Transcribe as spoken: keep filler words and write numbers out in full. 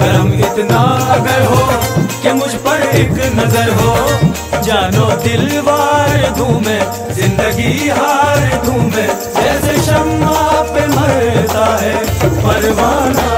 करम इतना अगर हो कि मुझ पर एक नजर हो, जानो दिलवार दूं मैं, जिंदगी हार दूं मैं, जैसे शम्मा पे मरता है परवाना।